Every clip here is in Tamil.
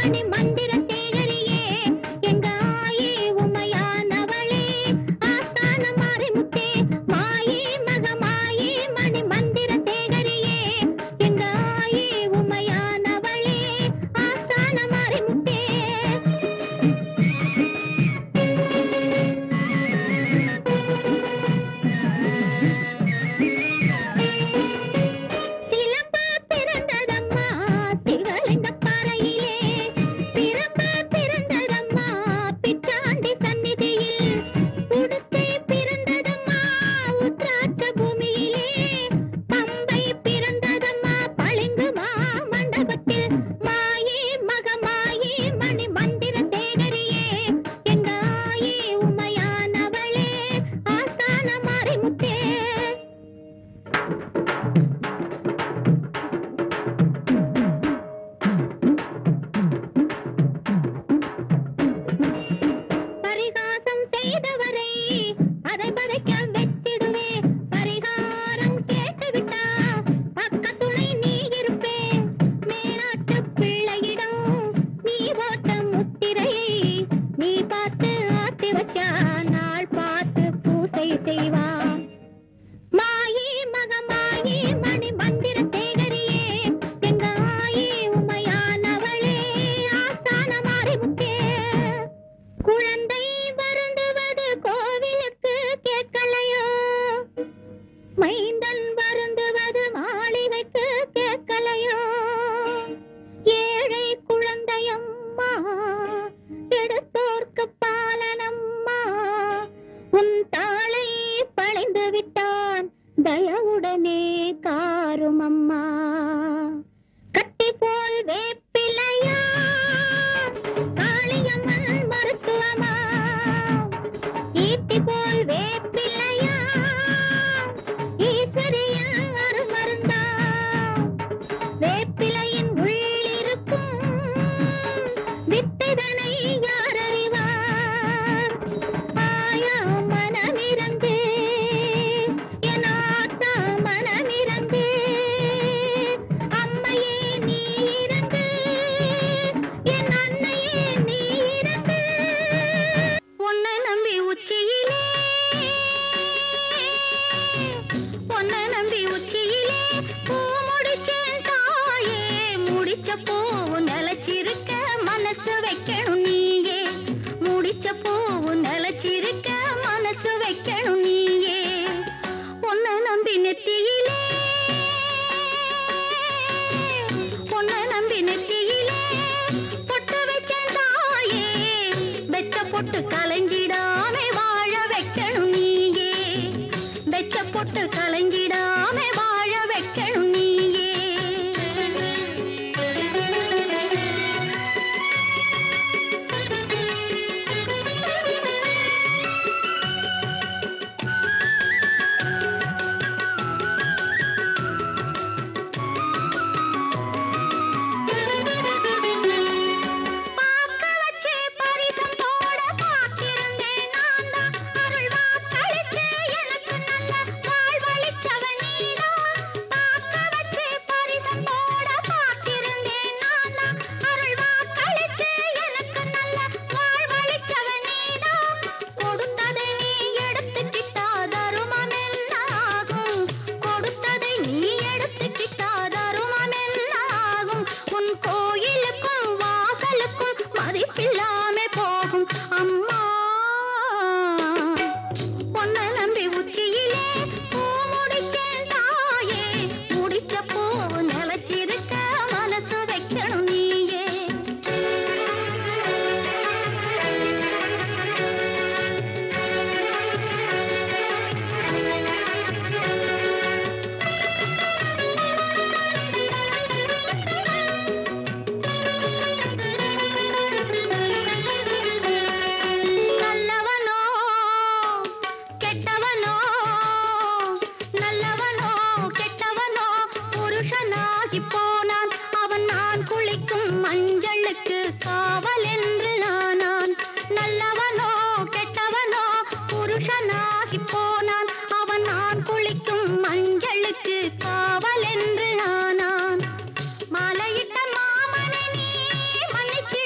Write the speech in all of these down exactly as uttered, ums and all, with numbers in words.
மாலையிட்ட மாமனை நீ மன்னிச்சிடு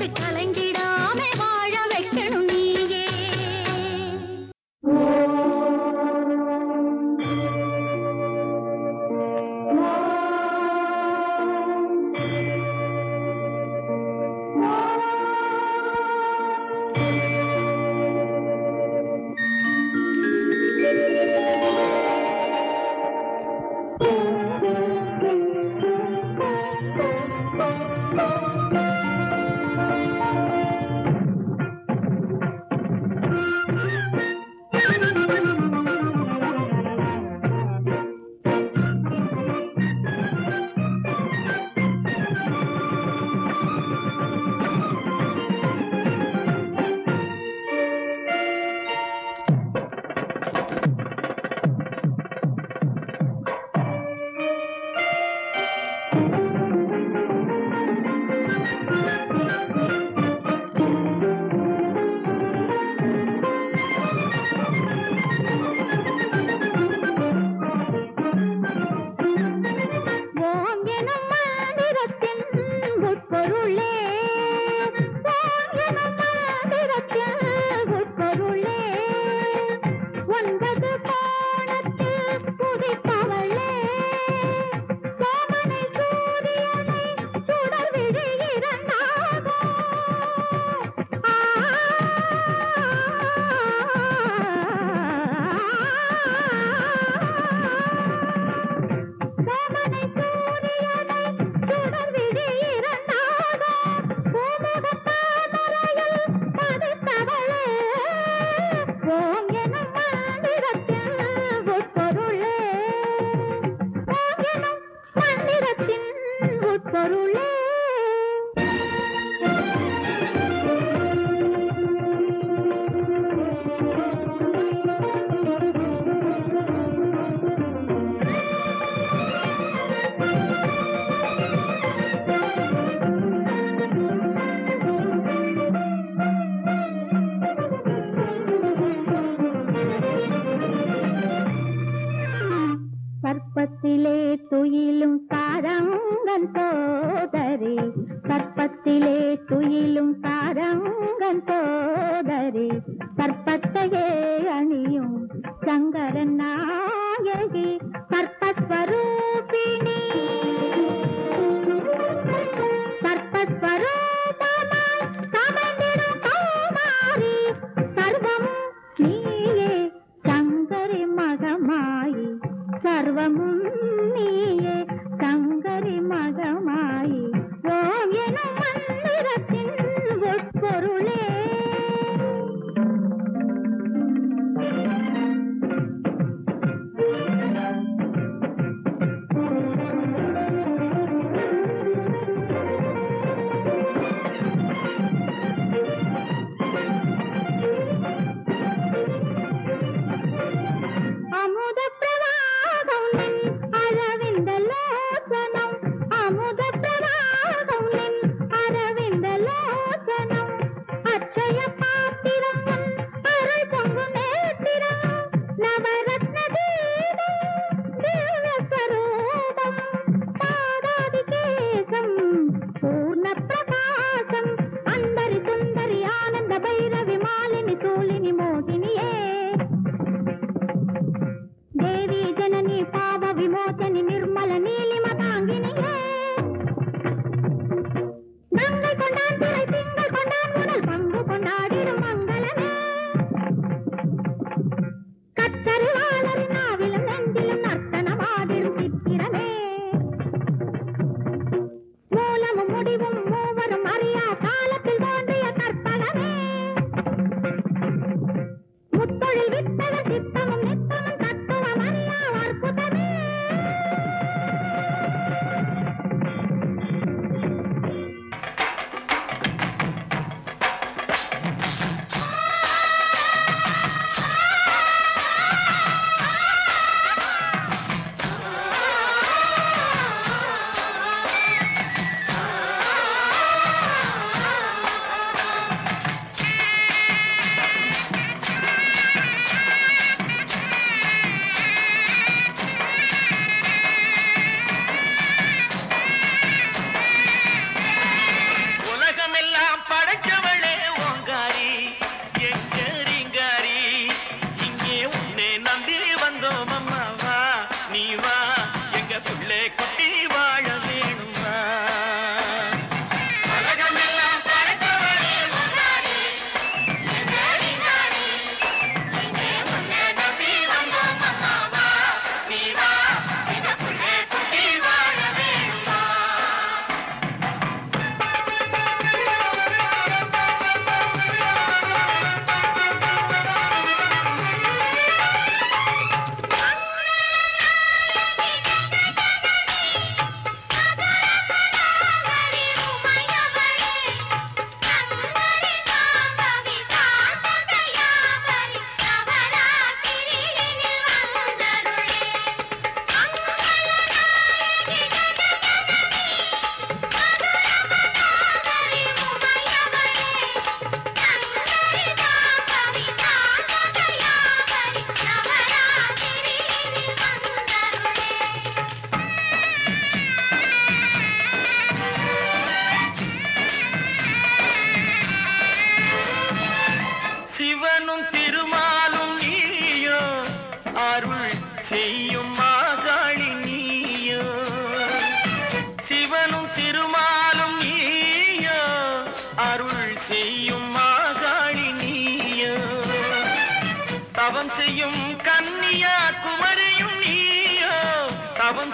மூச்சு கலைஞ்சிடாம வாழ வைக்கணும் நீயே. சர்ப்பத்திலே துயிலும் சாரங்கன் சோதர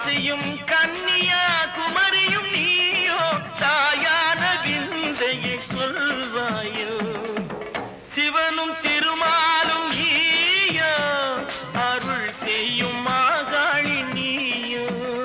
காசியும் கன்னியா குமரியும் நீயோ தாயான விந்தையை சொல்வாயோ சிவனும் திருமாலும் நீயோ அருள் செய்யும் மாகாளி நீயோ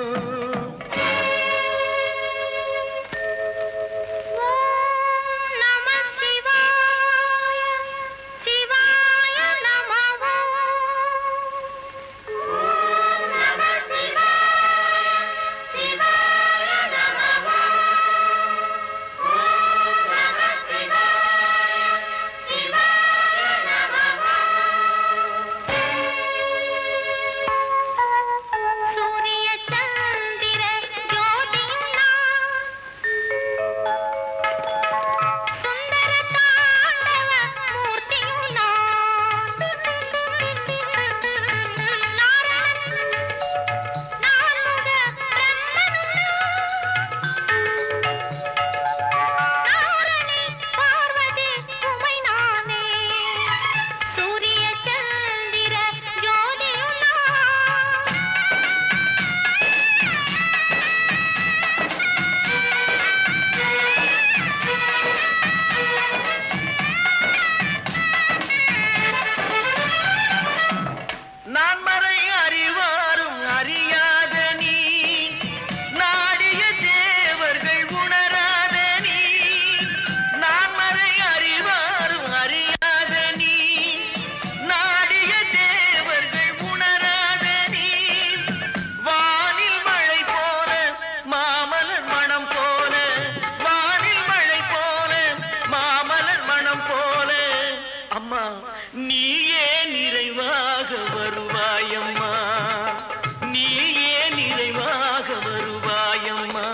நீயே நிறைவாக வருவாயம்மா நீயே நிறைவாக வருவாயம்மா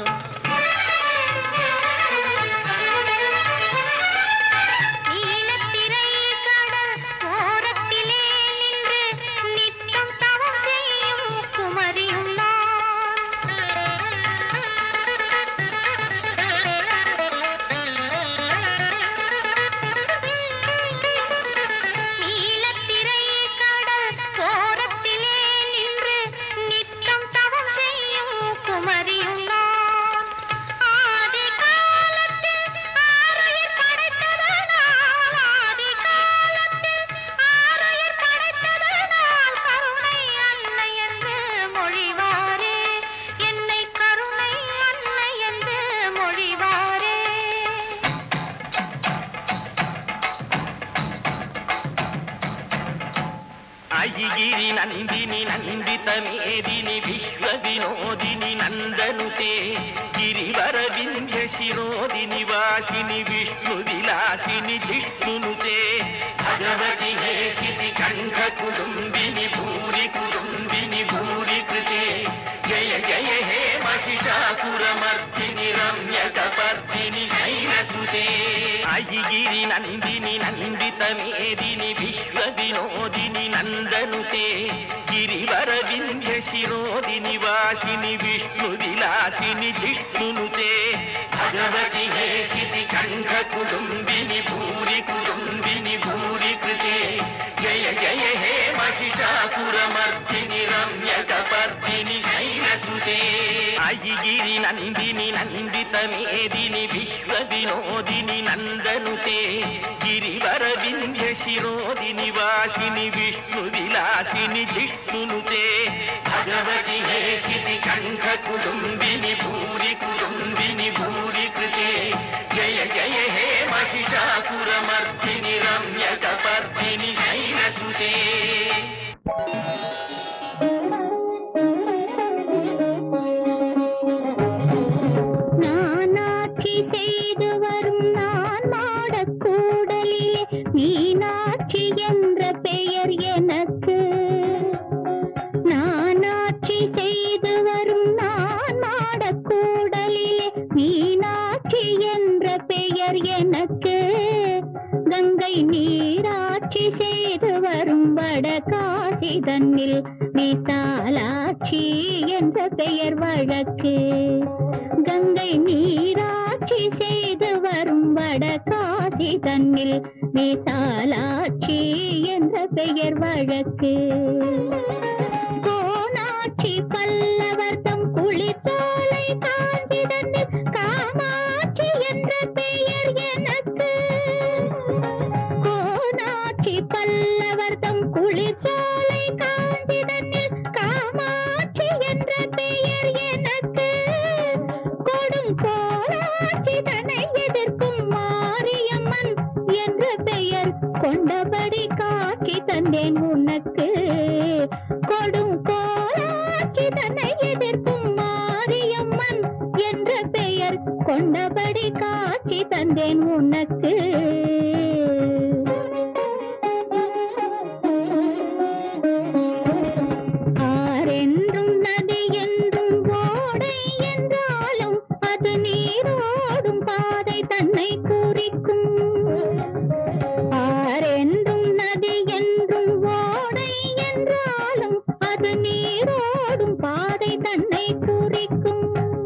நீலத்திரை கடல் ஓரத்திலே நின்று நித்தம் தவம் செய்யும் குமரியும் अयिगिरि नंदिनि नंदित मेदिनि विश्व विनोदिनि नंदनुते गिरिवर विंध्य शिरोदिनि वासिनि विष्णु विलासिनि जिष्णुनुते भगवति हेसिति कंठ कुडुंबिनि भूरि कुडुंबिनि भूरि कृते जय जय हे महिषासुरमर्दिनि रम्यकपर्दिनि शैलसुते अयिगिरि नंदिनि नंदित मेदिनि विश्व विनोदिनि नंदनुते गिरिवर विंध्य शिरोदिनि वासिनि विष्णु विलासिनि जिष्णुनुते भगवति हेसिति कंठ कुडुंबिनि भूरि कुडुंबिनि भूरि कृते जय जय हे महिषासुरमर्दिनि रम्यकपर्दिनि शैलसुते अयिगिरि नंदिनि नंदित मेदिनि विश्व विनोदिनि नंदनुते गिरिवर विंध्य शिरोदिनि वासिनि विष्णु विलासिनि जिष्णुनुते भगवति हेसिति कंठ कुडुंबिनि भूरि कुडुंबिनि भूरि कृते जय जय हे महिषासुरमर्दिनि रम्यकपर्दिनि शैलसुते மீனாட்சி என்ற பெயர் எனக்கு நானாட்சி செய்து வரும் நான் மாடக்கூடலிலே மீனாட்சி என்ற பெயர் எனக்கு கங்கை நீராட்சி செய்து வரும் வடகாசி தன்னில் விசாலாட்சி என்ற பெயர் வழக்கு கங்கை நீராட்சி செய்து வரும் வடகாசி தன்னில் விசாலாட்சி என்ற பெயர் வழக்கு கோணாட்சி பல்லவர் தந்தேன் உனக்கு கொடும் கோலாக்கி தன்னை எதிர்க்கும் மாரியம்மன் என்ற பெயர் கொண்டபடி காட்சி தந்தேன் உனக்கு ஆரென்றும் நதி என்றும் ஓடை என்றாலும் அது நீரோடும் பாதை தன்னை குறிக்கும் ஆரென்றும் நதி என்றும் ஓடை என்றாலும் அது நீரோடும் பாதை தன்னை குறிக்கும்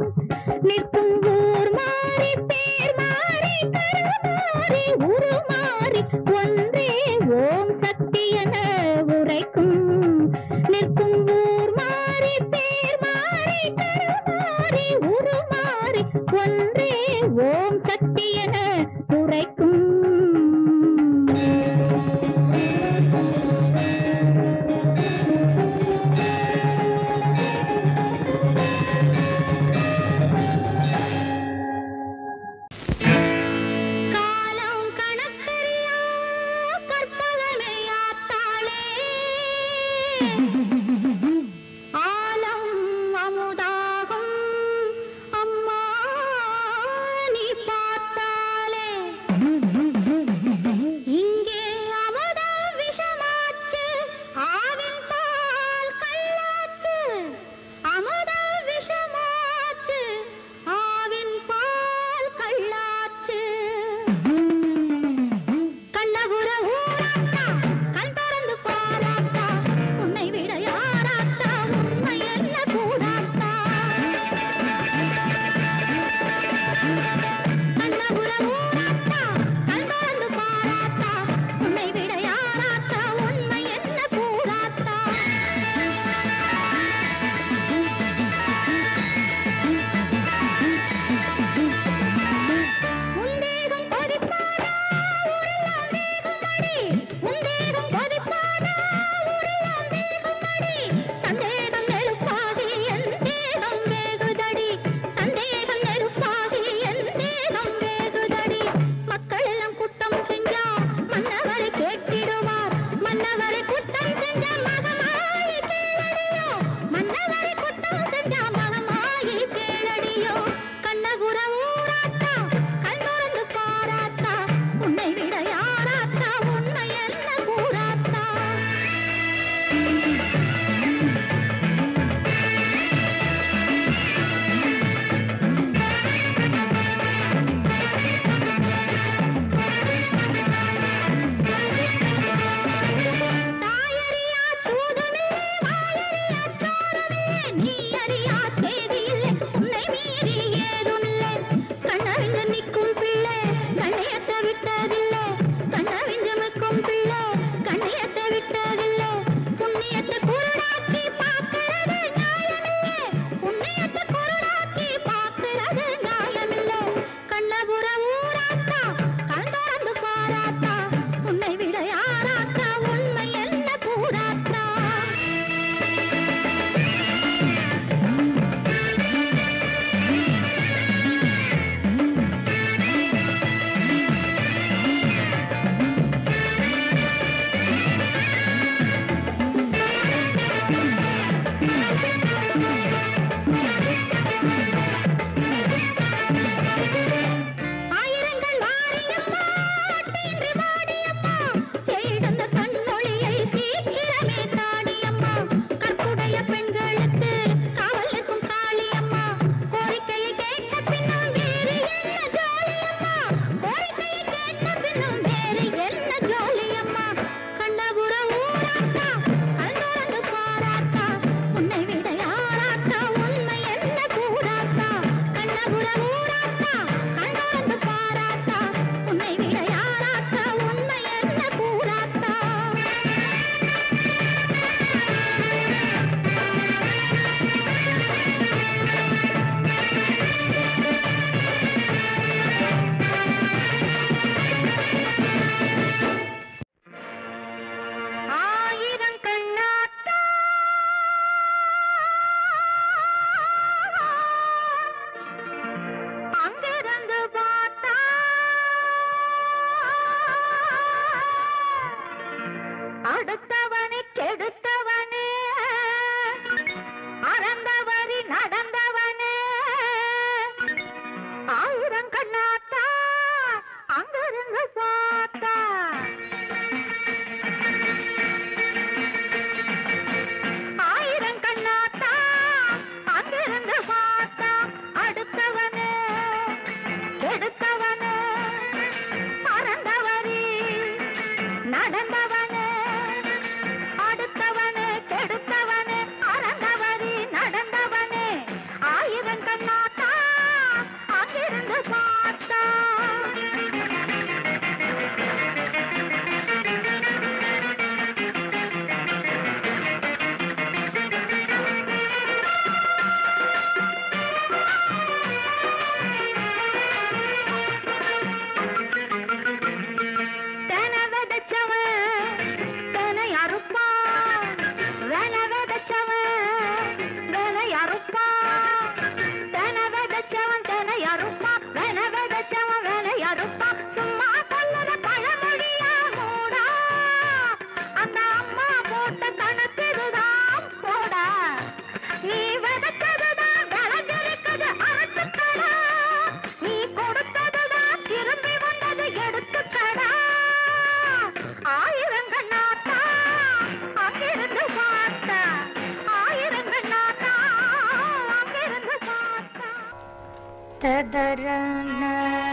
நிற்கும் ஊர் மாறி பேர் மாறி கருமாறி உருமாறி ஒன்றே ஓம் சக்தி என உரைக்கும் நிற்கும் ஊர் மாறி பேர் மாறி கருமாறி உருமாறி ஒன்றே ஓம் சக்தி என உரைக்கும் அங்கிருந்து பார்த்த பார்த்தா ததரன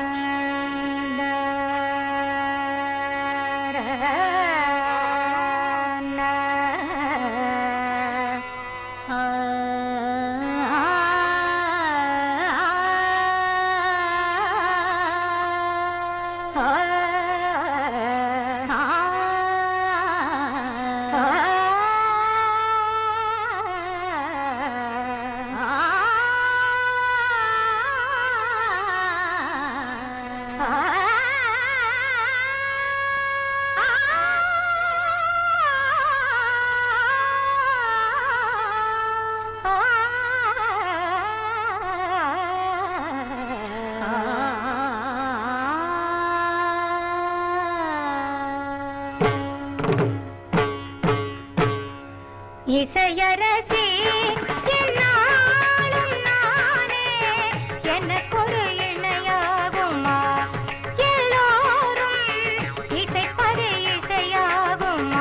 இசையரசி என்னாலும் நானே எனக்கொரு இணையாகுமா எல்லோரும் இசைப்பது இசையாகுமா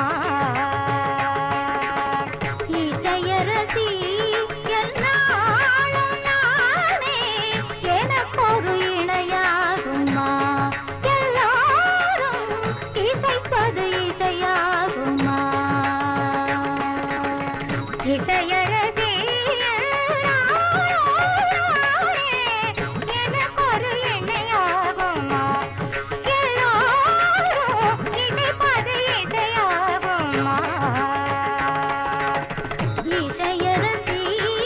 இசையரசி என்னாலும் நானே எனக்கொரு இணையாகுமா எல்லோரும் இசைப்பது இசையாகுமா இசையரசி எனக்கொரு இணையாகுமா எல்லோரும் இசைப்பது இசையாகுமா இசையரசி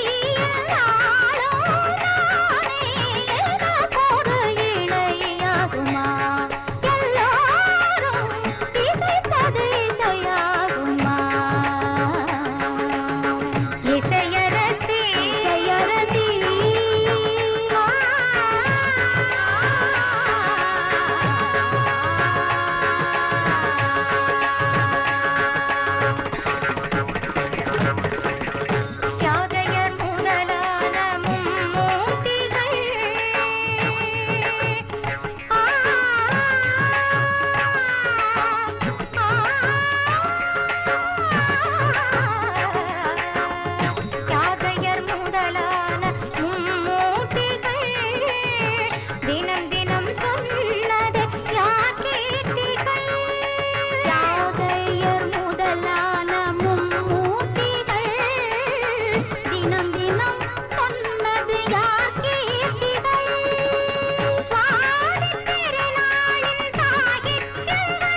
எனக்கொரு இணையாகுமா எல்லோரும் இசைப்பது இசையாகுமா இசையரசி இசையரசி யாதையர் முதலான மும்மூர்த்திகள் யாதையர் முதலான மும்மூர்த்திகள் தினம் தினம் சொன்னது யார் கீர்த்திகள் யாதையர் முதலான மும்மூர்த்திகள் தினம் தினம் சொன்னது யார் கீர்த்திகள் சுவாமி திருநாளின் சாகித்யங்கள்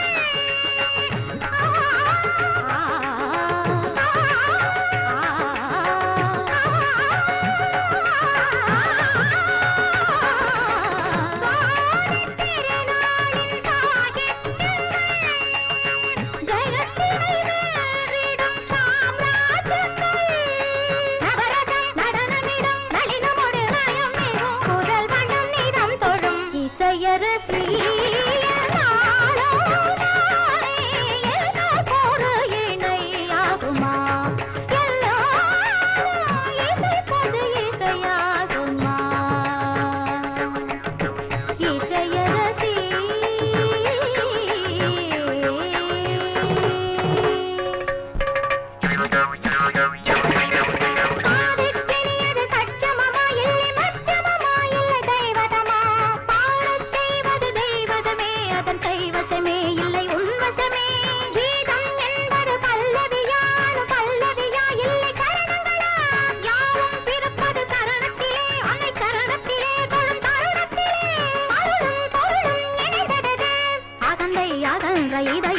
இசையரசி எனக்கொரு இணையாகுமா எல்லோரும் இசைப்பது இசையாகுமா இசையரசி ஆதித்தெரியது சட்சமமா இல்லை மத்தியமமா இல்லை தெய்வதமா பாடச் செய்வது தெய்வ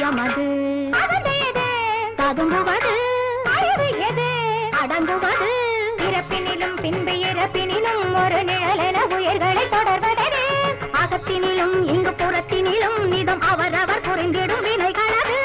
காயமது ததும்புவது எது அடங்குவது இறப்பினிலும் பின்பு இறப்பினிலும் ஒரு நிழலென உயிர்களை தொடர்வதே அகத்தினிலும் இங்கு புறத்தினிலும் நிதம் அவரவர் புரிந்திடும் வினைகளது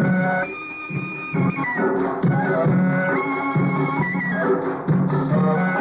Oh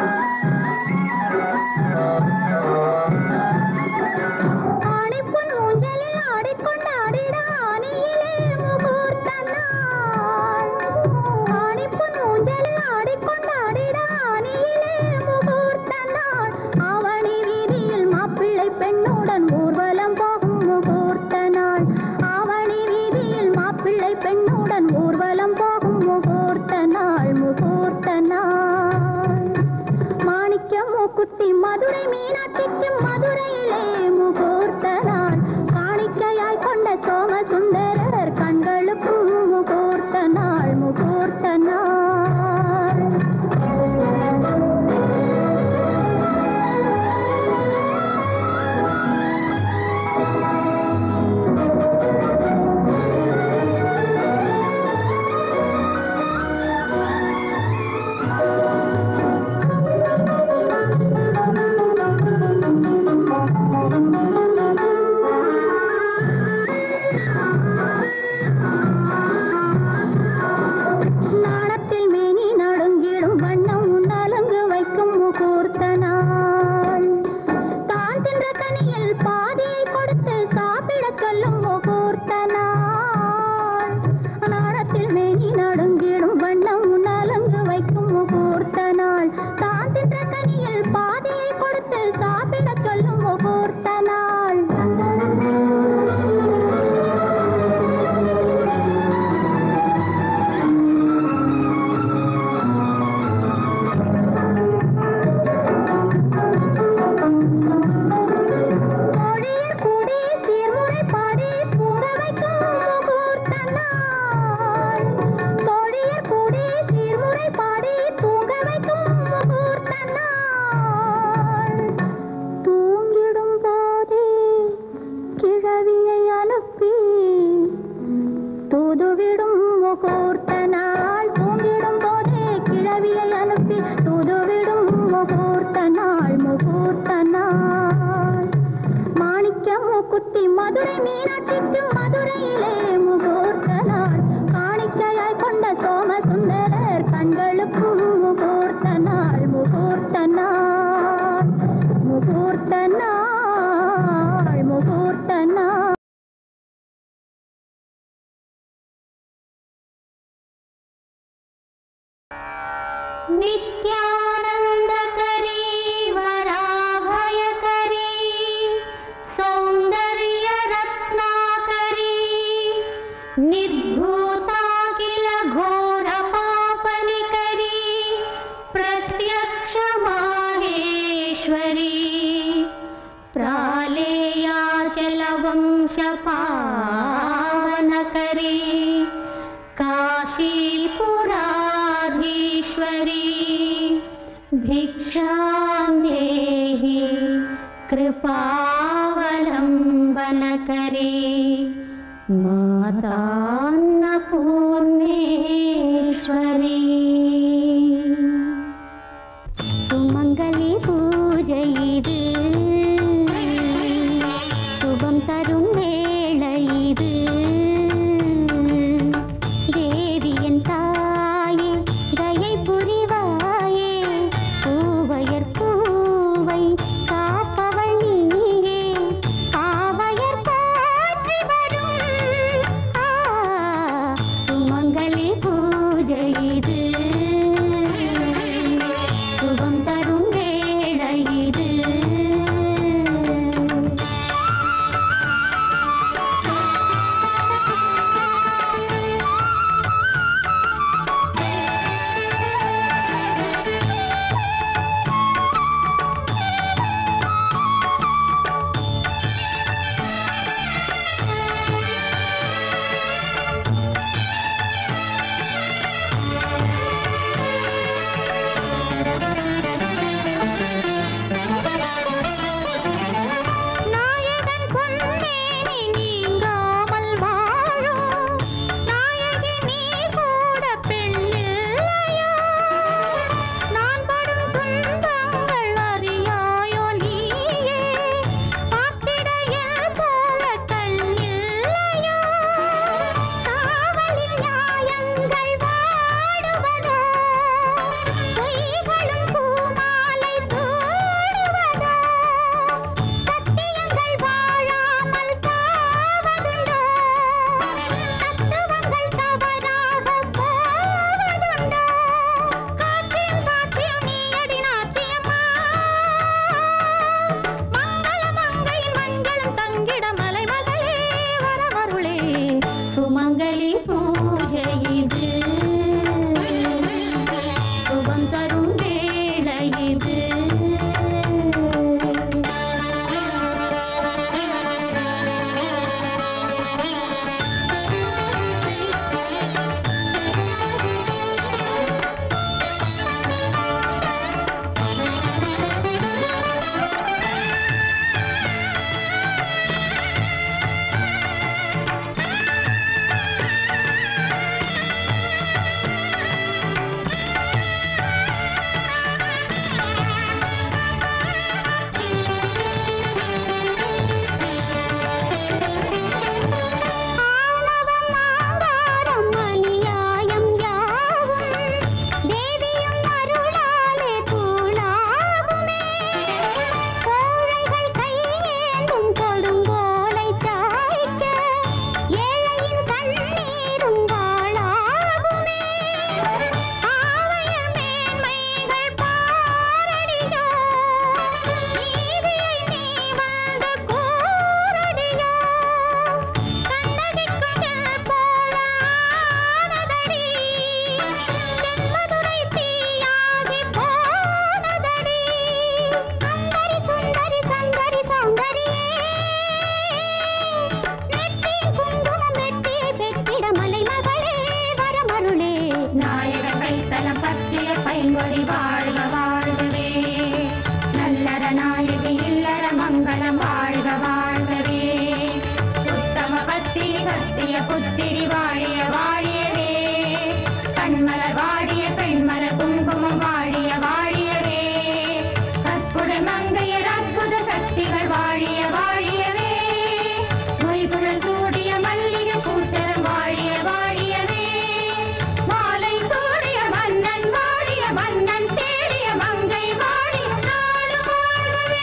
புத்திரி வாழிய வாழியவே கண்மலர் வாழிய பெண்மலர் குங்குமம் வாழிய வாழியவே கற்புட மங்கையர் அற்புத சக்திகள் வாழிய வாழியவே மொய்குழல் சூடிய மல்லிகை பூச்சரம் வாழிய வாழியவே மாலை சூடிய மன்னன் வாழிய மன்னன் தேடிய மங்கை வாழி நாடு வாழ்வவே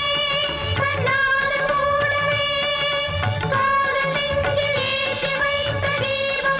கண்ணாடு கூடவே காதல் நெஞ்சில் ஏற்றி வைத்த தீபம்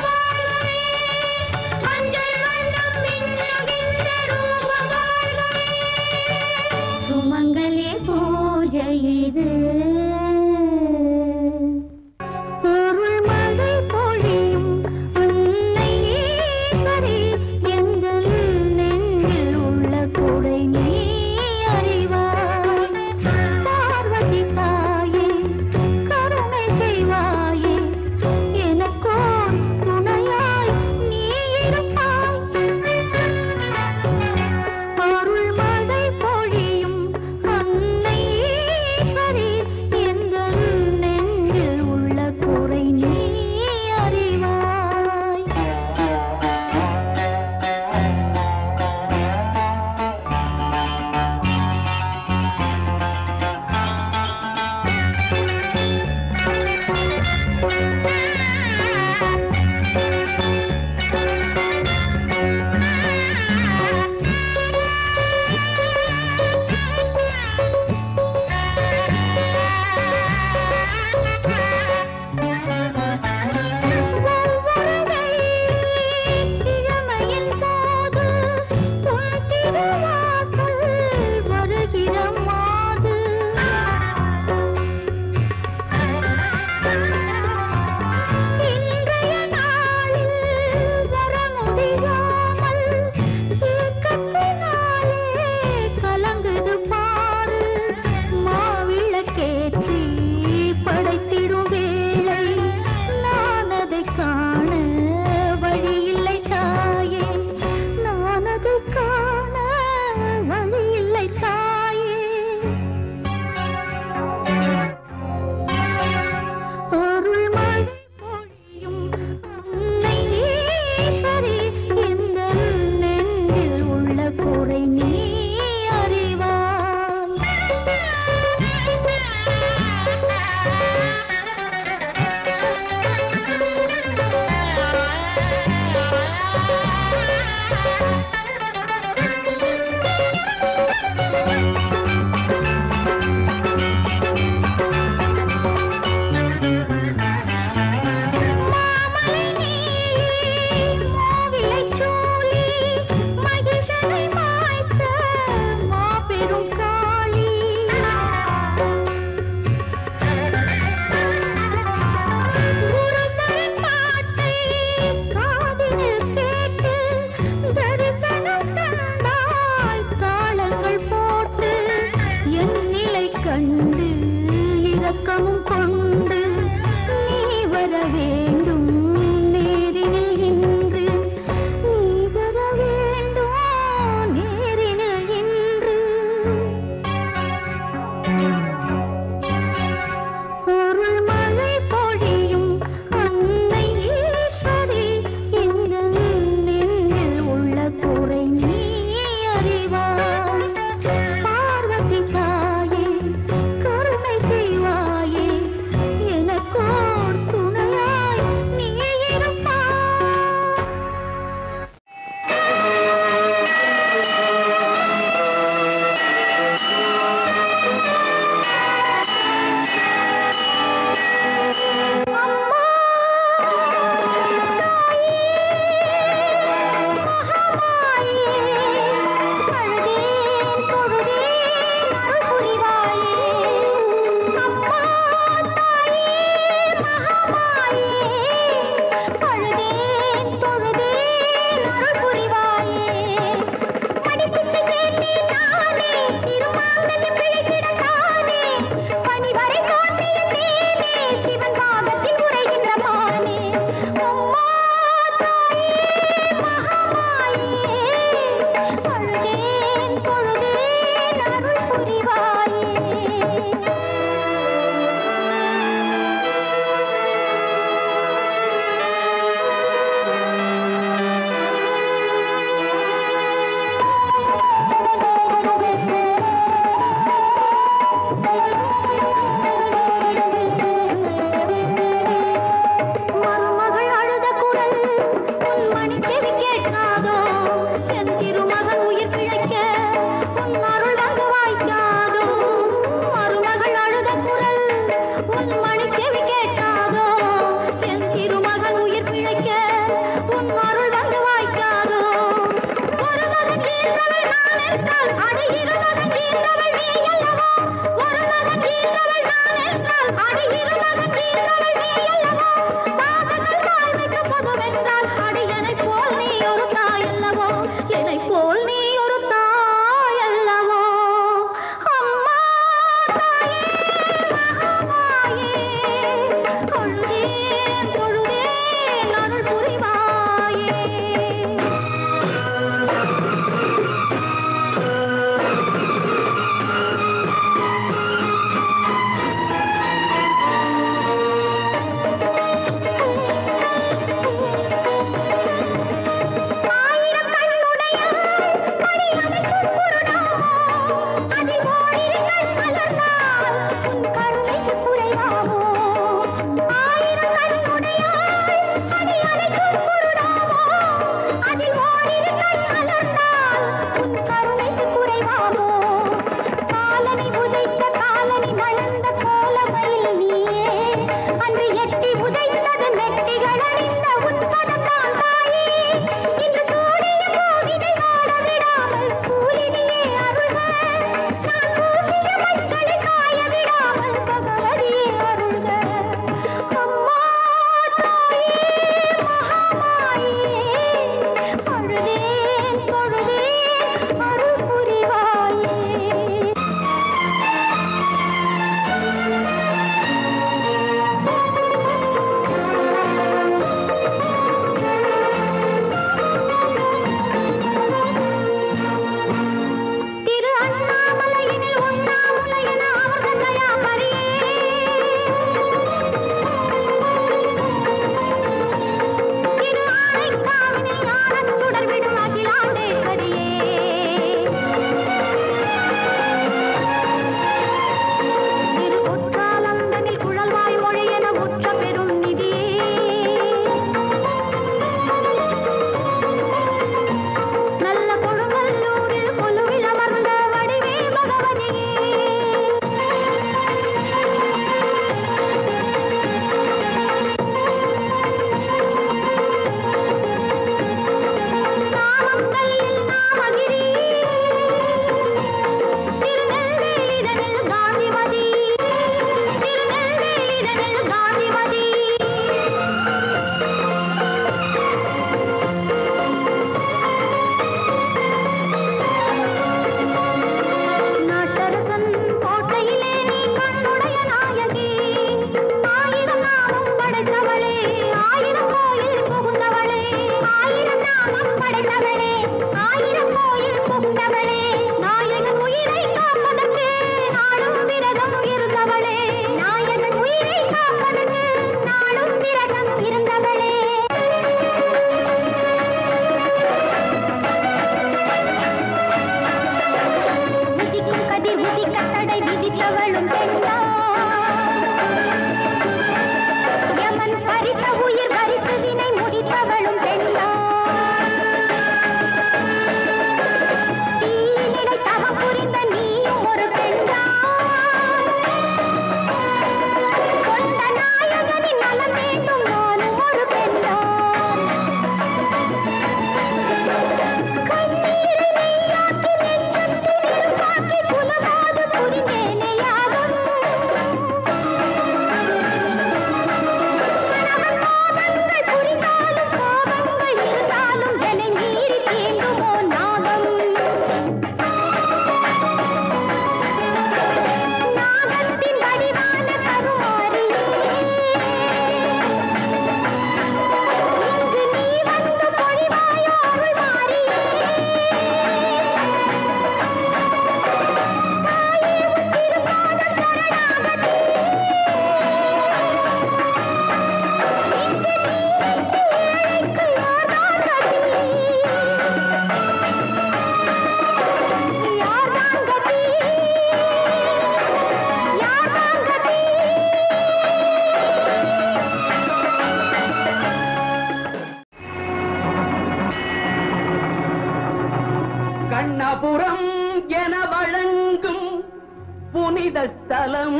புனித ஸ்தலம்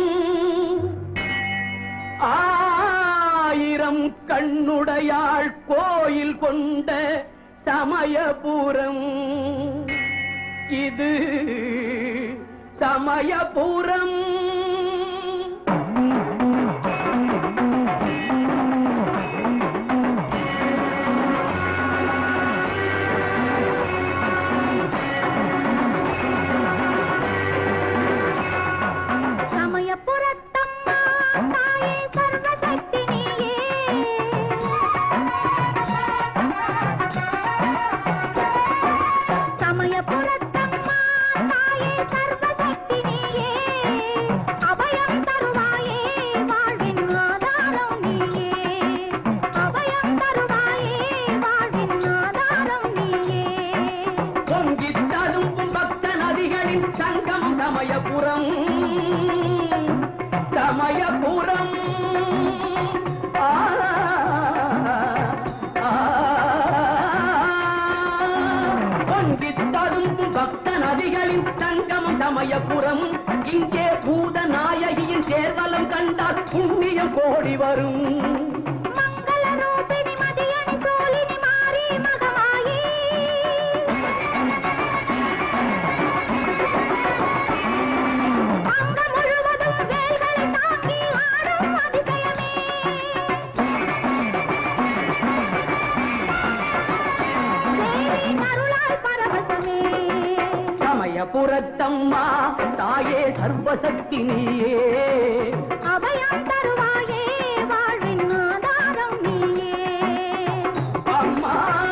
ஆயிரம் கண்ணுடையாள் கோயில் கொண்ட சமயபுரம் இது சமயபுரம். சமயபுரம் பொங்கித்ததும்பும் பக்த நதிகளின் சங்கமம் சமயபுரம். இங்கே பூத நாயகியின் சேர்வலம் கண்டால் புண்ணியம் கோடி வரும். புறத்தம்மா தாயே சர்வசக்தி நீயே அபயம் தருவாயே வாழ்வின் ஆதாரம் நீயே அம்மா.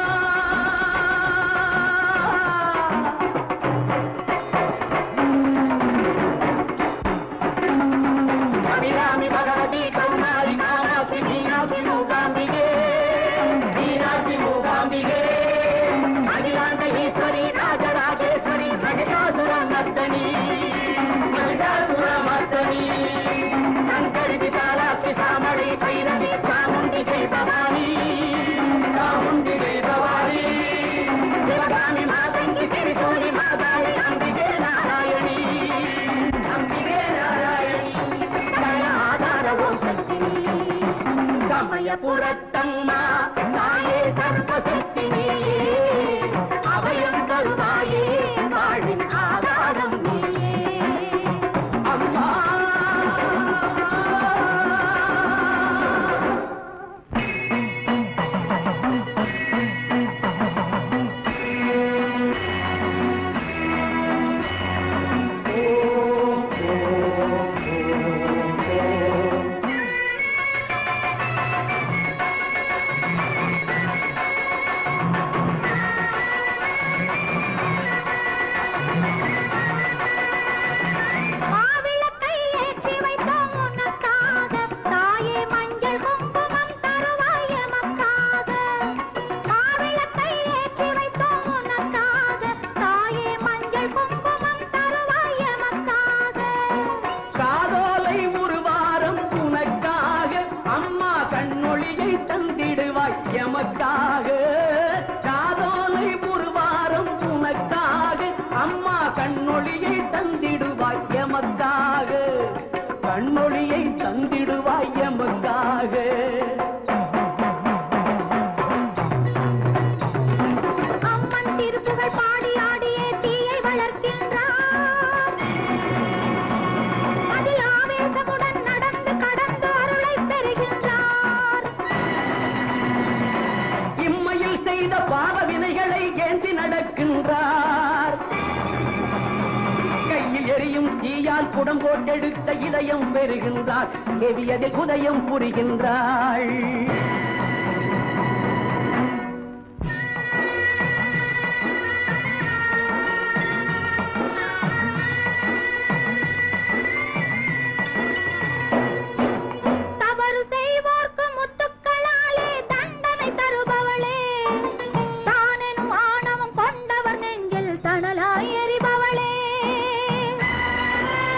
அபிராமி பகவதி கருணாரி காமாட்சி மீனாட்சி மூகாம்பிகே மீனாட்சி மூகாம்பிகே அகிலாண்ட ஈஸ்வரி ராஜராஜேஸ்வரி மகிஷாசுரமர்தனி மகிஷாசுரமர்தனி சங்கரி விசாலாட்சி சாமடி பைரவி சாமுண்டி ஜெய் பவானி சாமுண்டி ஜெய் பவானி சிவகாமி மாதங்கி திரிசூலி மாதாளி அம்பிகே நாராயணி அம்பிகே நாராயணி சகல ஆதார ஓம் சக்தி சமயபுரத்தம்மா தாயே சர்வசக்தி நீயே அபயம் தருவாயே வாழ்வின் ஆதாரம் நீயே அம்மா. எமக்காக காதோலை ஒரு வாரம் உனக்காக அம்மா கண்ணொளியை தந்திடுவாய் எமக்காக கண்ணொளியை தந்திடுவாய் எமக்காக. அம்மன் திருப்புகள் பாடி ஆடியே தீயை வளர்க்கின்றார் அதில் ஆவேசமுடன் நடந்து கடந்து அருளை பெறுகின்றார். இம்மையில் செய்த பாவ வினைகளை ஏந்தி நடக்கின்றார். கையில் எரியும் தீயால் குடம் போட்டெடுத்த இதயம் பெறுகின்றார். எவியதில் உதயம் புரிகின்றாள்.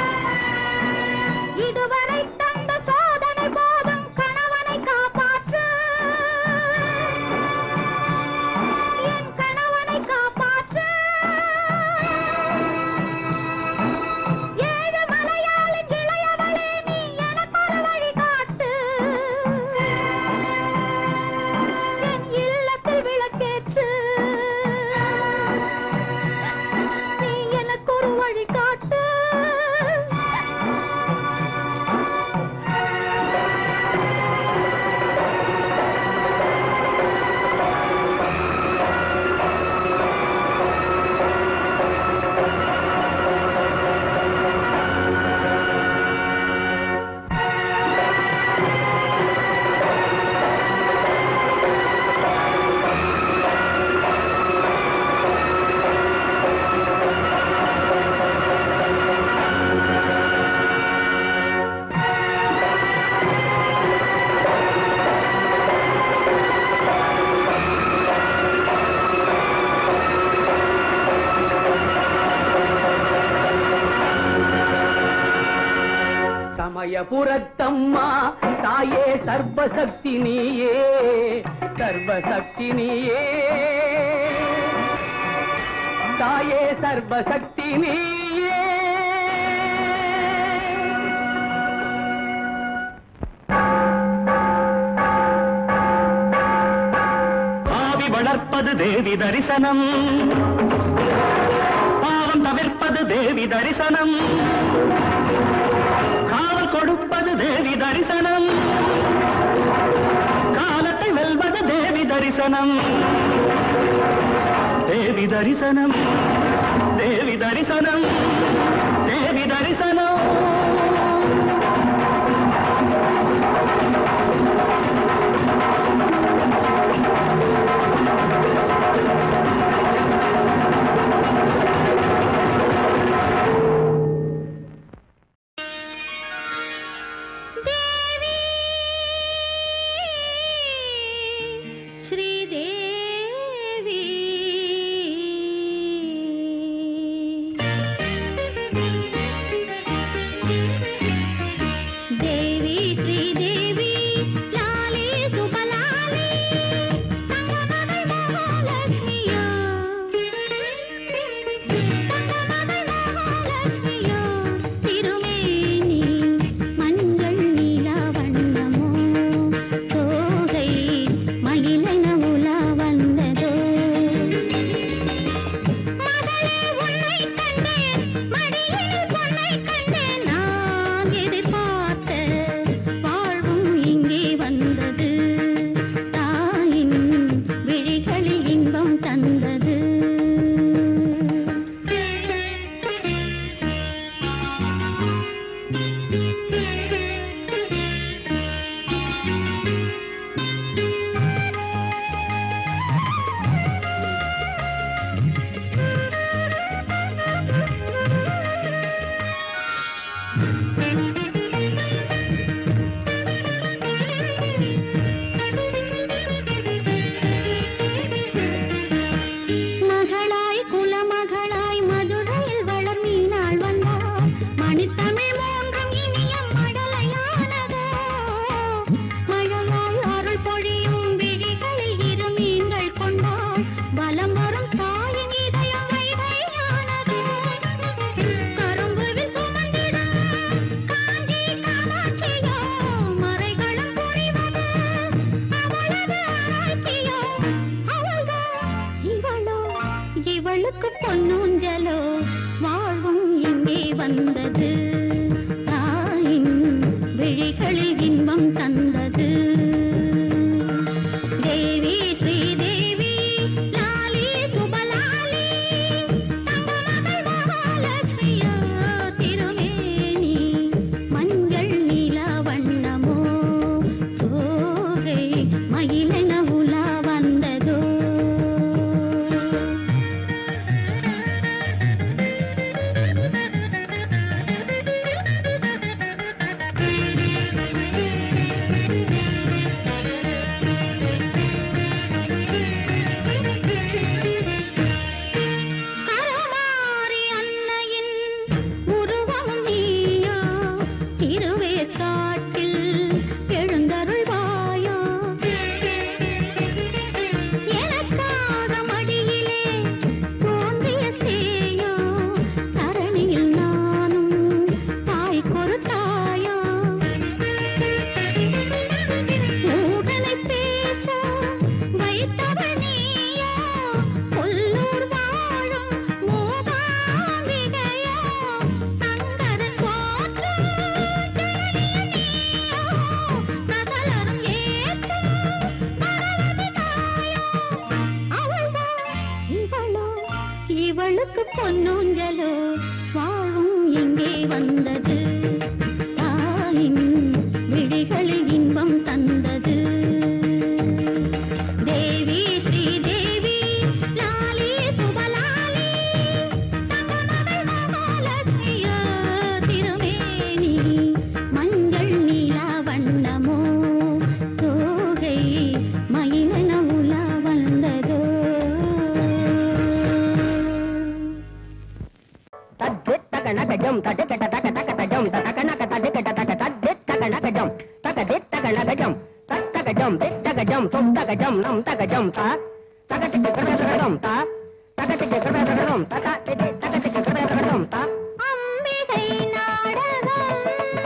இதுவரை தந்த சோதனை போதும் கணவனை காப்பாற்று. சமயபுரத்தம்மா தாயே சர்வசக்தி நீயே சர்வசக்தி நீயே தாயே சர்வசக்தி நீயே. ஆவி வளர்ப்பது தேவி தரிசனம், பாவம் தவிர்ப்பது தேவி தரிசனம், காவல் கொடுப்பது தேவி தரிசனம், காலத்தை வெல்வது தேவி தரிசனம். தேவி தரிசனம் தேவி தரிசனம் தேவி தரிசனம். தும் தகஜம் நம் தகஜம் தா தகஜம் தகஜம் தா தகஜம் தகஜம் தா தகஜம் தகஜம் தா அம்பிகை நாடகம்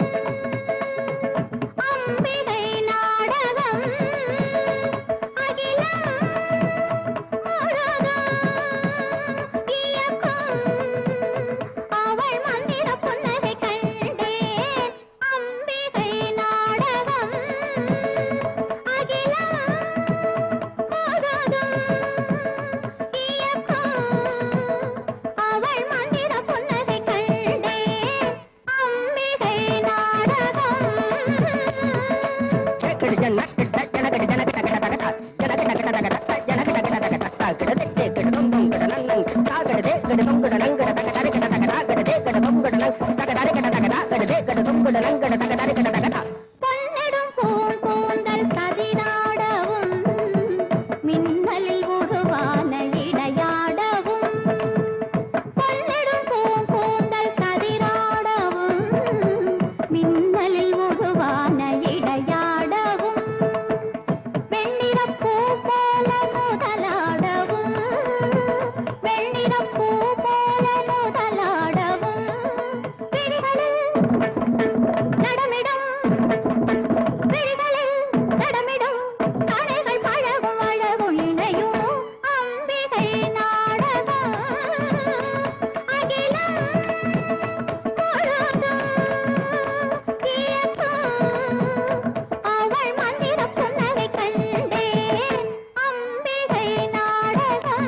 அம்பிகை நாடகம் அகிலம் முழுதும் இயக்கும் அவள் மந்திர புன்னகை கண்டேன் அம்பிகை நாடகம் அகிலம் முழுதும் இயக்கும் அவள் மந்திர புன்னகை கண்டேன் அம்பிகை நாடகம் பொன்னிடும் பூங்கூந்தல் சதிராடவும் மின்னலில் உருவான இடையாடவும் பொன்னிடும் பூங்கூந்தல் சதிராடவும் மின்னலில் உருவான இடையாடவும் வெண்ணிறப் பூ போல நுதலாடவும் வெண்ணிறப் பூ போல நுதலாடவும் விழிகளில் நடமிடும் விழிகளில் நடமிடும் கணைகள் பழகும் அழகும் இணையும் அம்பிகை நாடகம் அகிலம் முழுதும் இயக்கும் அவள் மந்திர புன்னகை கண்டேன் அம்பிகை நாடகம்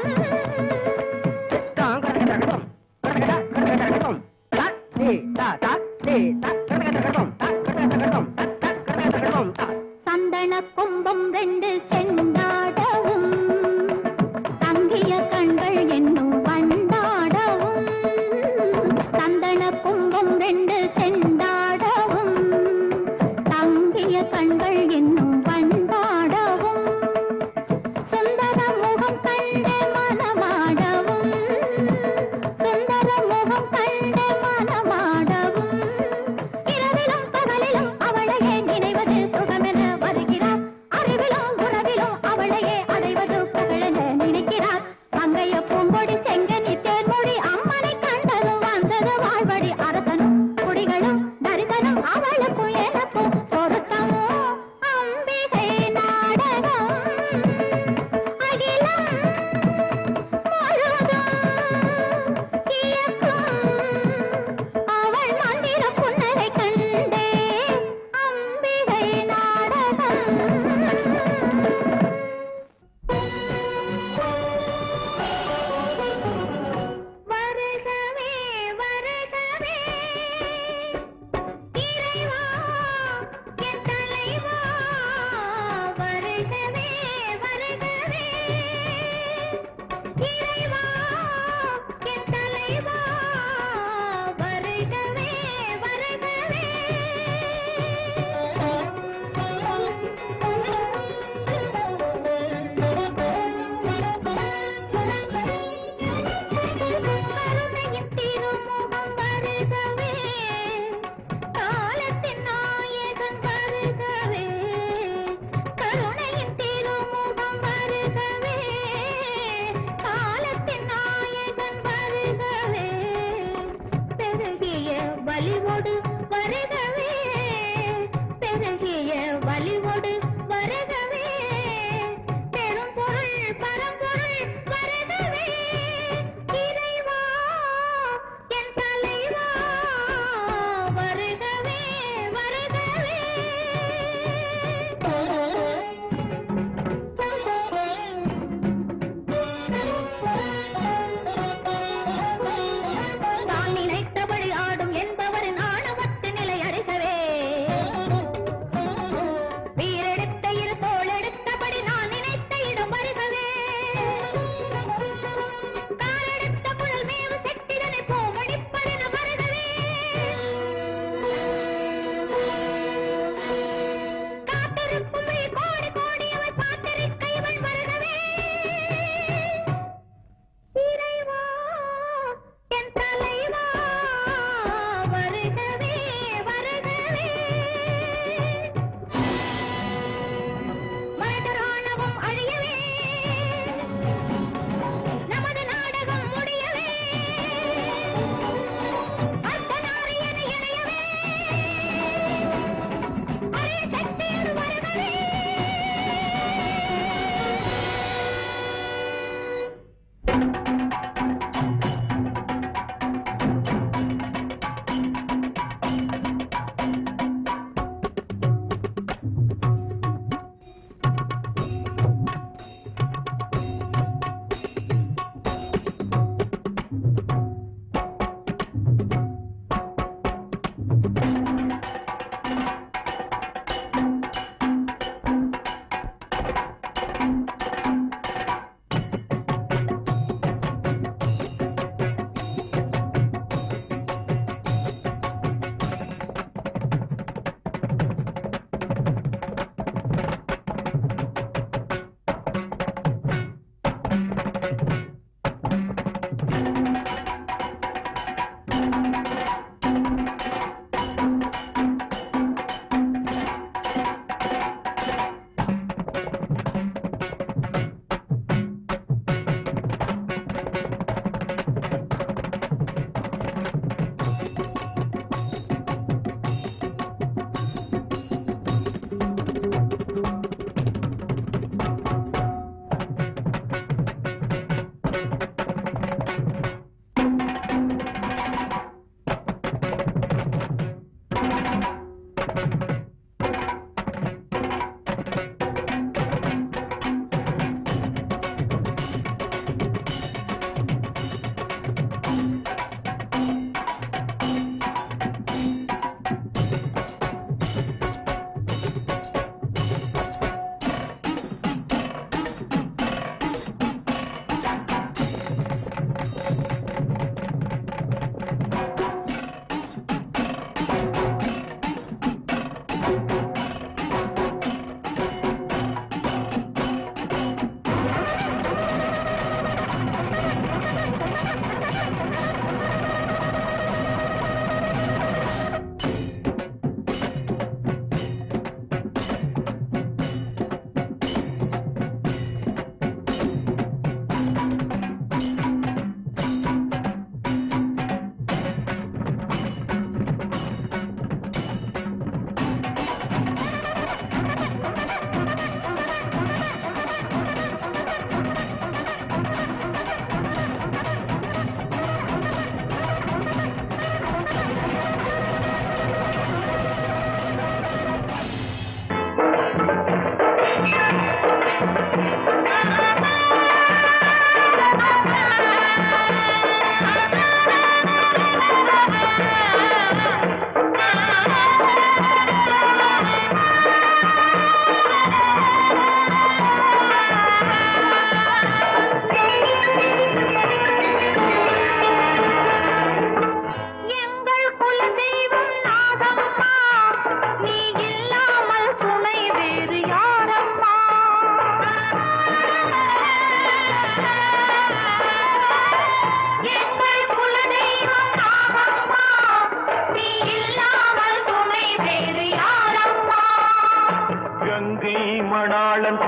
சந்தன கொம்பம் ரெண்டு செண்டாடவும் தங்கிய கண்கள் என்னும் வண்டாடவும் சந்தன கொம்பம் ரெண்டு செண்டாடவும் தங்கிய கண்கள் என்னும் வண்டாடவும் சுந்தர முகம் கண்டு மனமாடவும் சுந்தர முகம் கண்டு மனமாடவும் இரவிலும் பகலிலும் அவளையே நினைவது சுகமென வருகிறார் அறிவிலும் உறவிலும் அவளையே அடைவது புகழென நினைக்கிறார் மங்கைய பூங்கொடி செங்கனி தேர்மொழி அம்மனை கண்டதும் வந்தது வாழ்வடி அரசனும் குடிகளும் தரிசனம் அவளுக்கும் எனக்கும் பொருத்தமோ அம்பிகை நாடகம் அகிலம் முழுதும் இயக்கும் அவள் மந்திர புன்னகை கண்டேன் அம்பிகை நாடகம் வருகவே வருகவே இறைவா என் தலைவா வருகவே வருகவே இறைவா என் தலைவா வருகவே கருணையின் திருமுகம் வருகவே காலத்தின் நாயகன் வருகவே கருணையின் திருமுகம் வருகவே காலத்தின் நாயகன் வருகவே பெருகிய வலிவோடு வருகவே பெருகிய வலிவோடு வருகவே பெரும் பொருள் பரம்பொருள் வருகவே இறைவா என் தலைவா வருகவே வருகவே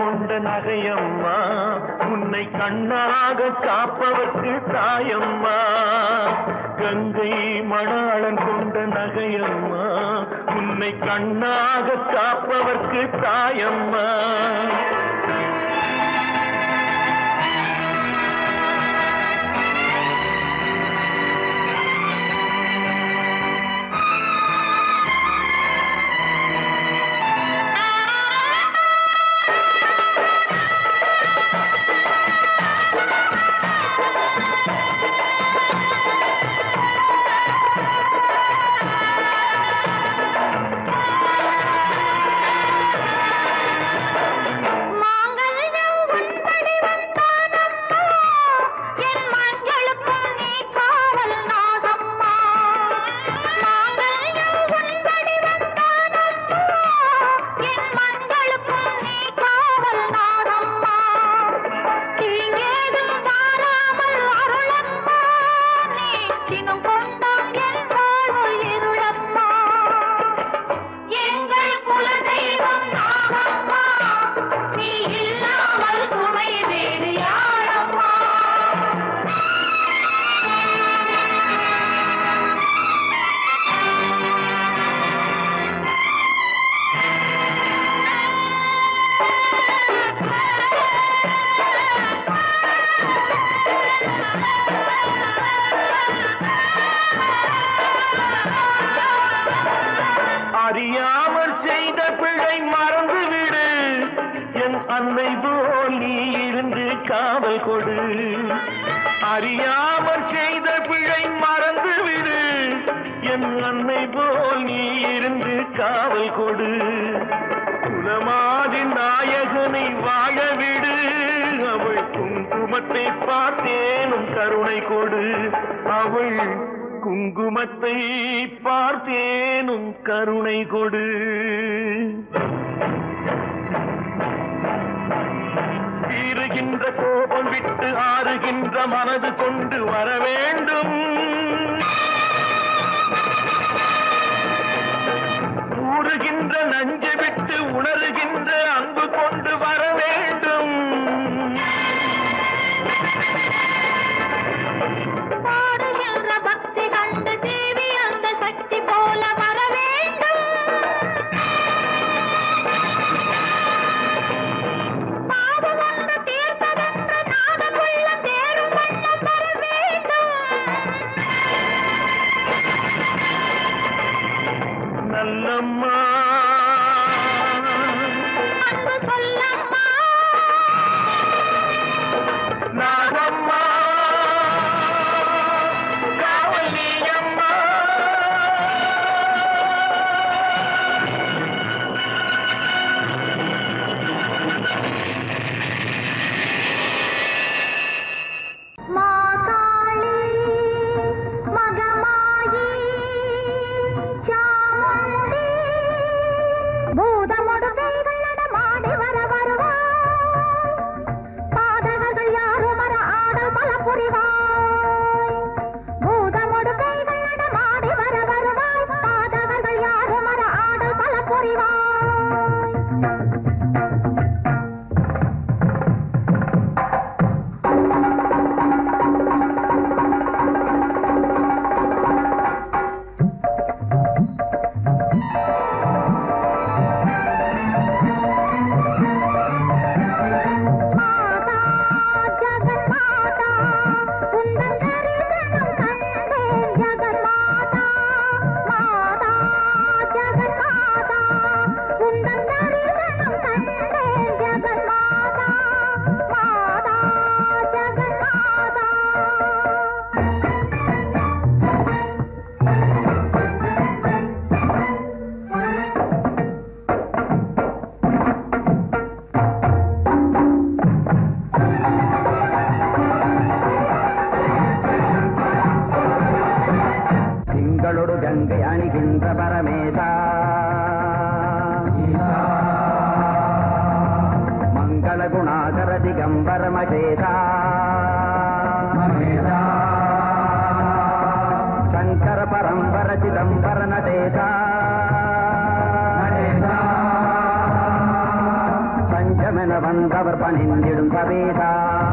கொண்ட நகையம்மா உன்னை கண்ணாக காப்பவர்க்கு தாயம்மா கங்கை மணாளன் கொண்ட நகையம்மா உன்னை கண்ணாக காப்பவர்க்கு தாயம்மா அறியாமற் செய்த பிழை மறந்து விடு என் அன்னை போல் நீ இருந்து காவல் கொடு குலமாதி நாயகனை வாழ விடு அவள் குங்குமத்தை பார்த்தேனும் கருணை கொடு அவள் குங்குமத்தை பார்த்தேனும் கருணை கொடு தீருகின்ற கோபம் விட்டு ஆறுகின்ற மனது கொண்டு வர வேண்டும் ஊறுகின்ற நஞ்சு விட்டு உணர்கின்ற அன்பு கொண்டு வர வேண்டும் பாடுகின்ற பக்தி கண்டு தேவி அந்த சக்தி போல வர வேண்டும் பாவமொன்று தீர்ப்பதென்று நாதமுள்ள தேரும் வண்ணம் வர வேண்டும் நல்லம்மா அன்பு சொல்லம்மா நாகம்மா காவல் நீயம்மா மாகாளி மகமாயி சாமுண்டி பூதமொடு பேய்கள் நடமாடி வர வருவாய் பாதகர்கள் யாரும் வர ஆடல் பல புரிவாய் பூதமொடு பேய்கள் நடமாடி வர வருவாய் பாதகர்கள் யாரும் வர ஆடல் பல புரிவாய் மாதா ஜெகன்மாதா உந்தன் தரிசனம் கண்டேன் ஜெகன்மாதா மாதா ஜெகன்மாதா உந்தன் தரிசனம் கண்டேன் ஜெகன்மாதா மாதா ஜெகன்மாதா திங்களொடு கங்கை அணிகின்ற பரமேசா மங்கள குணாகர திகம்பர மகேசா சங்கர பரம்பர சிதம்பர நடேசா பஞ்சமென வந்த வந்தவர் பணிந்திடும் சபேசா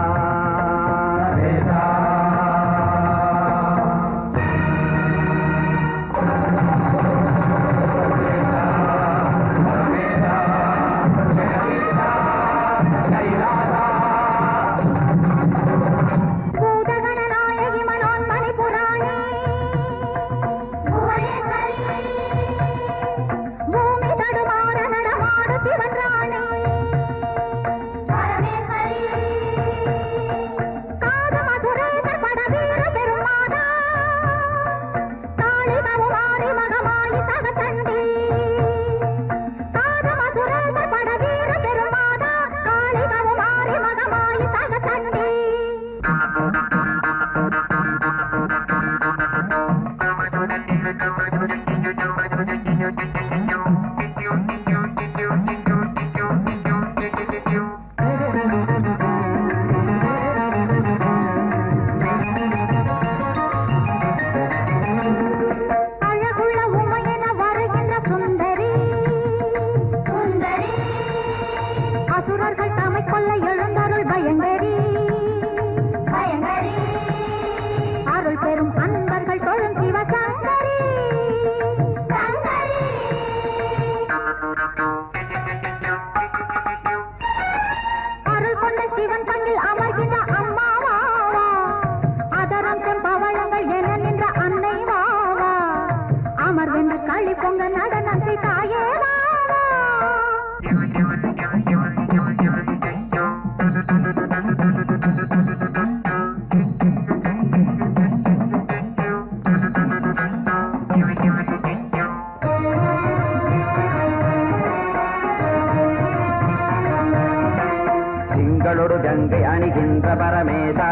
திங்களொடு கங்கை அணிகின்ற பரமேசா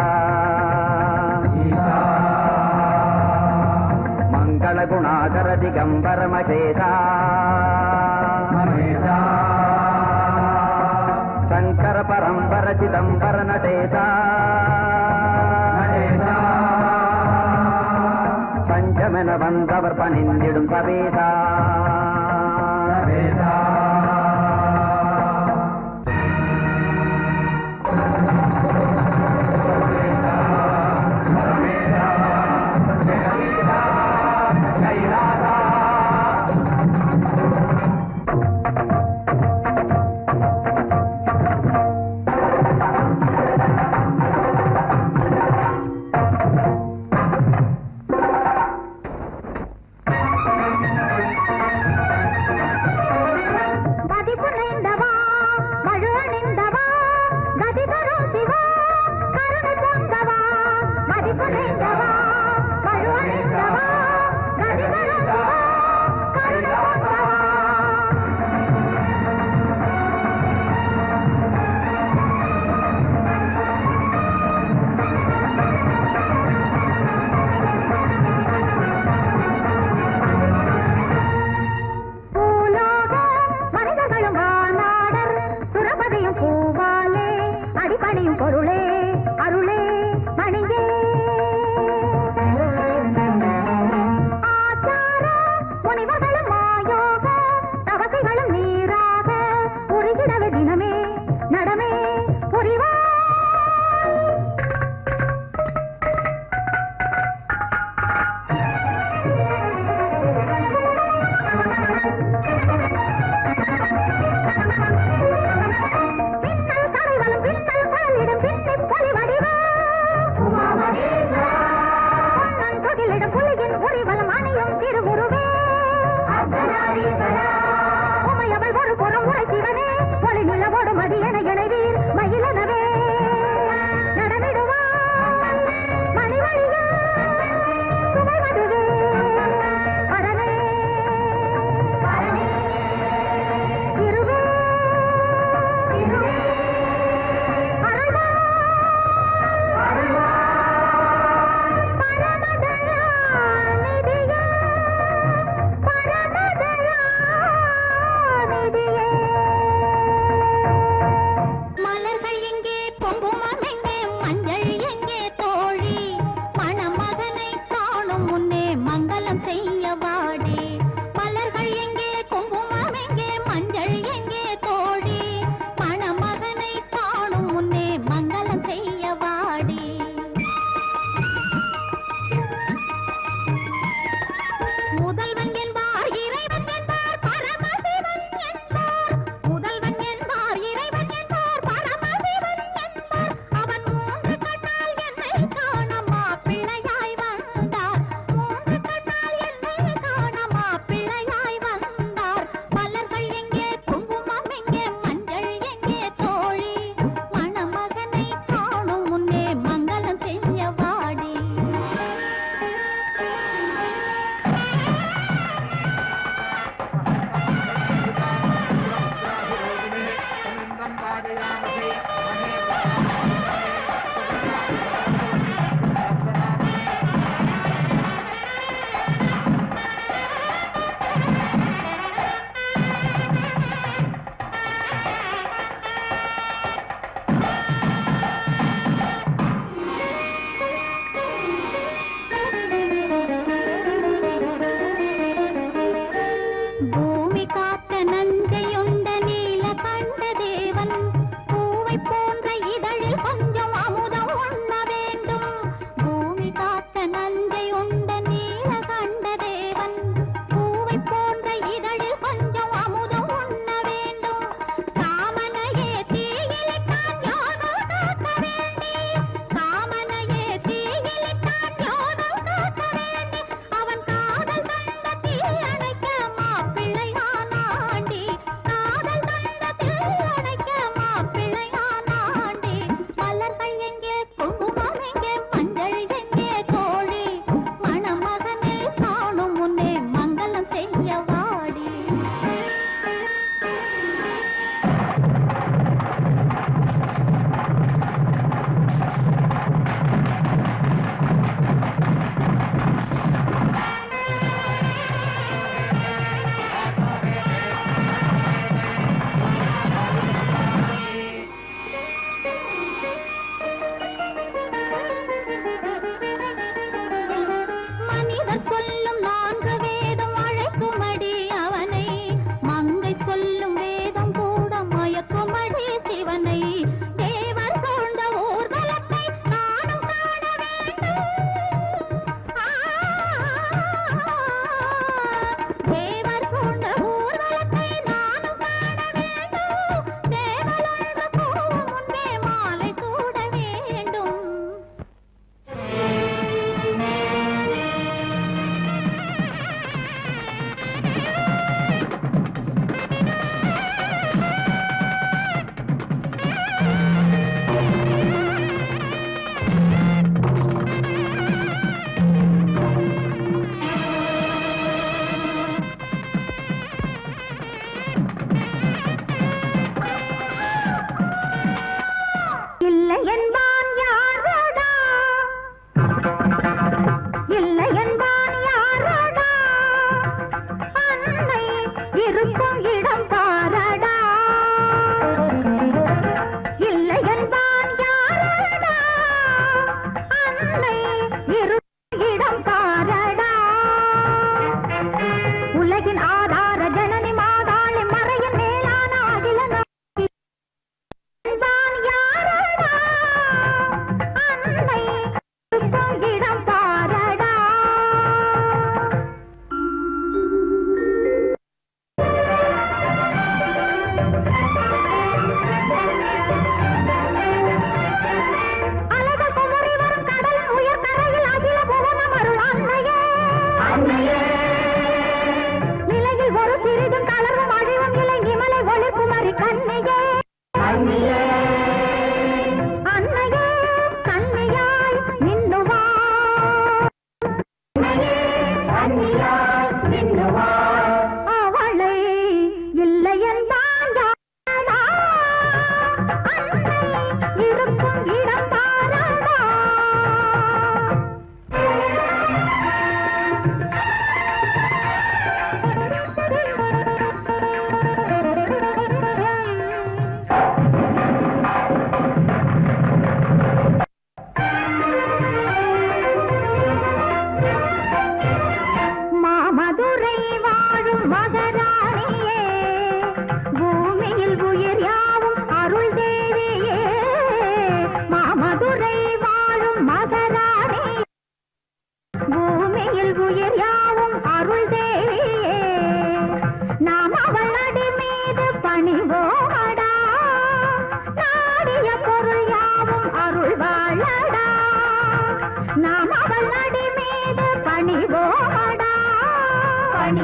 மங்கள குணாகர திகம்பர மகேசா சங்கர பரம்பர சிதம்பர நடேசா பஞ்சமென வந்தவர் பணிந்திடும் சபேசா உமையவள் ஒரு புறம் உரை சிவனே ஒளி நிலவோடு மதியன இணைவீர் மயிலனவே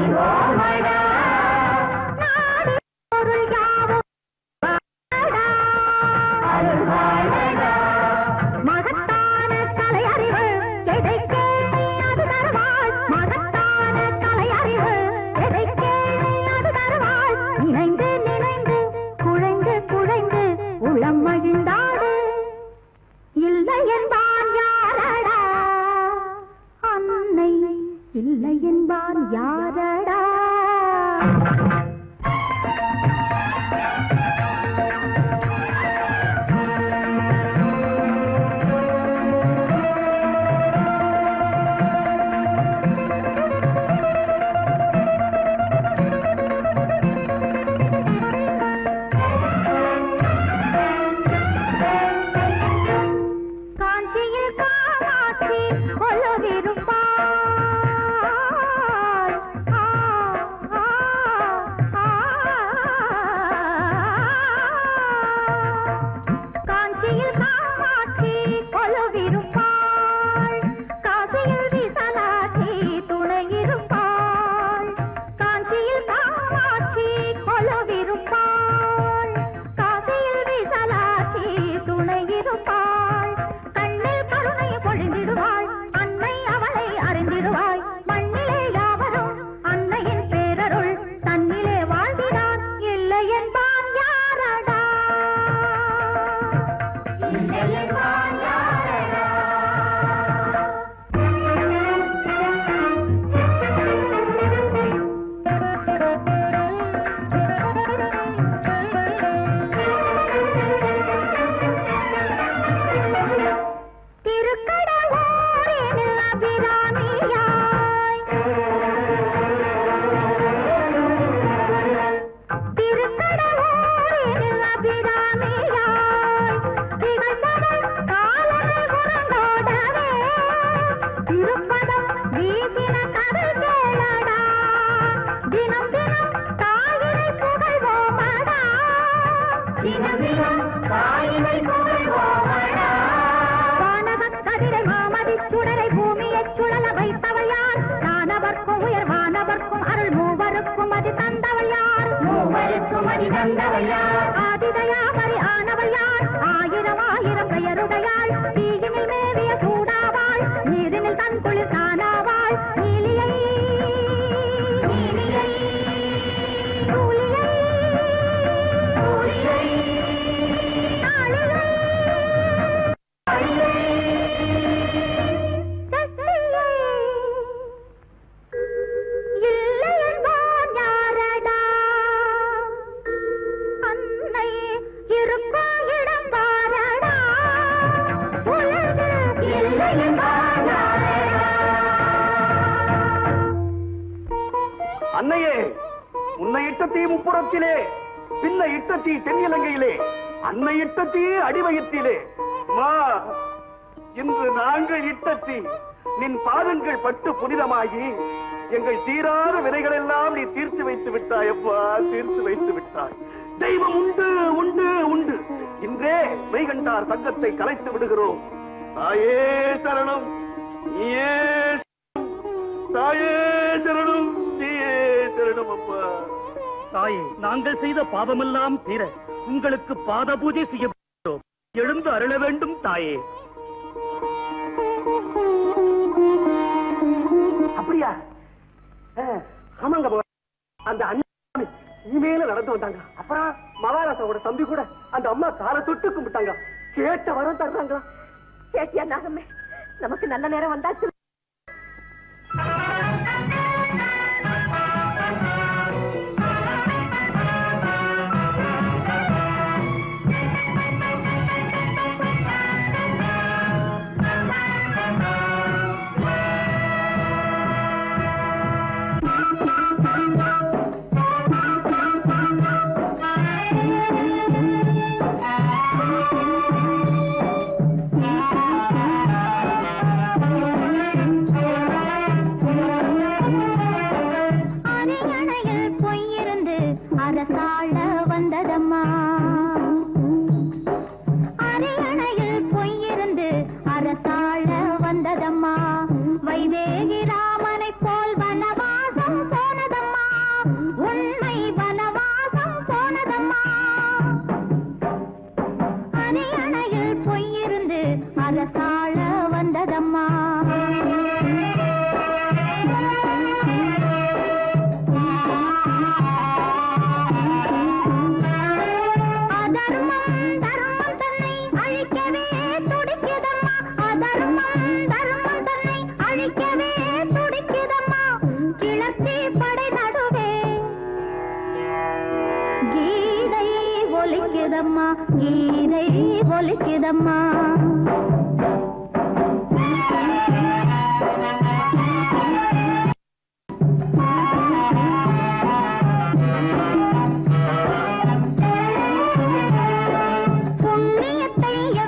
அன்னையே, உன்னை இட்ட தீ முப்புறத்திலே, பின்ன இட்ட தீ தென்னிலங்கையிலே, அன்னை இட்ட தீ அடிவயத்திலே. மா, இன்று நாங்கள் இட்ட தீ நின் பாதங்கள் பட்டு புனிதமாகி எங்கள் தீராத வினைகள் எல்லாம் நீ தீர்த்து வைத்து விட்டாயப்பா, தீர்த்து வைத்து விட்டாய். தெய்வம் உண்டு உண்டு உண்டு. இன்றே மெய்கண்டார் சங்கத்தை கலைத்து விடுகிறோம். தாயே சரணம், நீயே தாயே சரணம், நீயே சரணம் அப்பா. தாயே, நாங்கள் செய்த பாவமெல்லாம் தீர உங்களுக்கு பாத பூஜை செய்யப்படுகிறோம். எழுந்து அருள வேண்டும் தாயே. அப்படியா? ஆமாங்க, அந்த அண்ணன் இனிமேல நடந்து வந்தாங்க. அப்புறம் மகாராசாவோட தம்பி கூட அந்த அம்மா காலை தொட்டு கும்பிட்டாங்க. கேட்ட வரம் தர்றாங்க. கேட்டியா நாகமே, நமக்கு நல்ல நேரம் வந்தாச்சு. அரசாள வந்ததம்மா, அரியணையில் பொய்யிருந்து அரசாள வந்ததம்மா. வைதேகி ராமனை போல் வனவாசம் போனதம்மா. அரசாள வந்ததம்மா. அதர்மம் தர்மம் தன்னை அழிக்கவே துடிக்குதம்மா. அதர்மம் தர்மம் தன்னை அழிக்கவே துடிக்குதம்மா. கிளர்ச்சி படை நடுவே கீதை ஒலிக்குதம்மா. கீதை ஒலிக்குதம்மா. புண்ணியத்தை